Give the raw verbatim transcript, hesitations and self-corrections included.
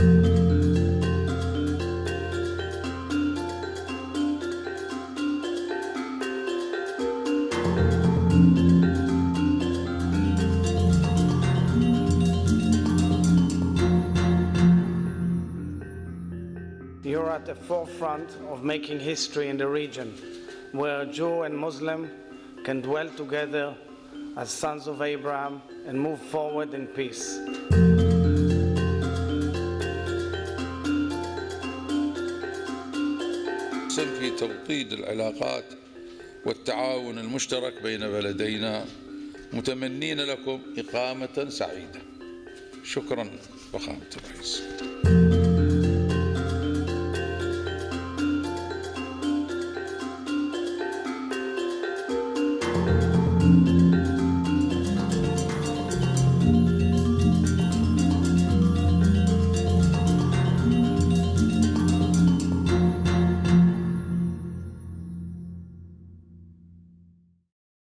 You're at the forefront of making history in the region, where Jew and Muslim can dwell together as sons of Abraham and move forward in peace. في توطيد العلاقات والتعاون المشترك بين بلدينا، متمنين لكم إقامة سعيدة. شكرا فخامة الرئيس.